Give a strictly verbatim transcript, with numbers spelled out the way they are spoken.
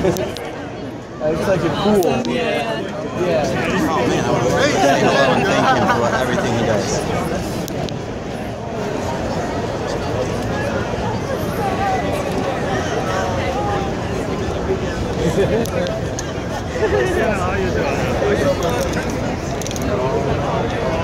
It's like a cool. Yeah. Yeah. Oh man, I want to say hello and thank him for everything he does. How you doing?